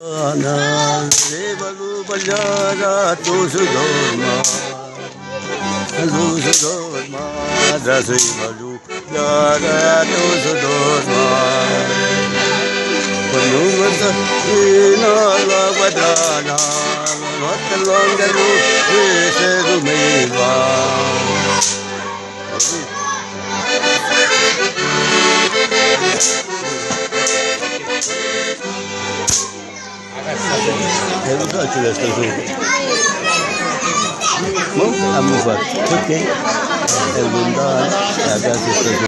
Revalu baljara tusu dorma, Revalu baljara tusu dorma. Panumata ina la vadana, Vatalongalu veseru meva. Eu não gosto desta jogo. Bom, a muva, ok? Eu não dá,